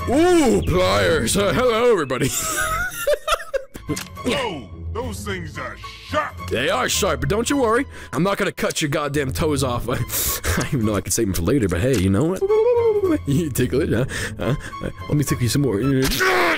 Ooh, pliers. Hello, everybody. Whoa, those things are sharp. They are sharp, but don't you worry. I'm not gonna cut your goddamn toes off. I even know I can save them for later, but hey, you know what? You tickle it, huh? Let me tickle you some more.